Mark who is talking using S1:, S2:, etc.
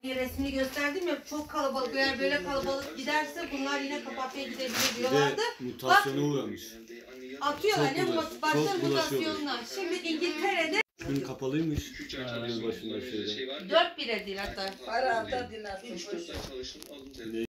S1: Resmini gösterdim ya, çok kalabalık, eğer böyle kalabalık giderse bunlar yine kapatmaya gidebilir
S2: Bir
S1: diyorlardı.
S2: de mutasyona uğramış.
S1: Atıyorlar ne başlar
S2: çok
S1: mutasyonlar. Şimdi İngiltere'de
S2: Dün kapalıymış. Yıl başında şeyde.
S1: 4-1'e değil hatta.
S3: Para da dinler.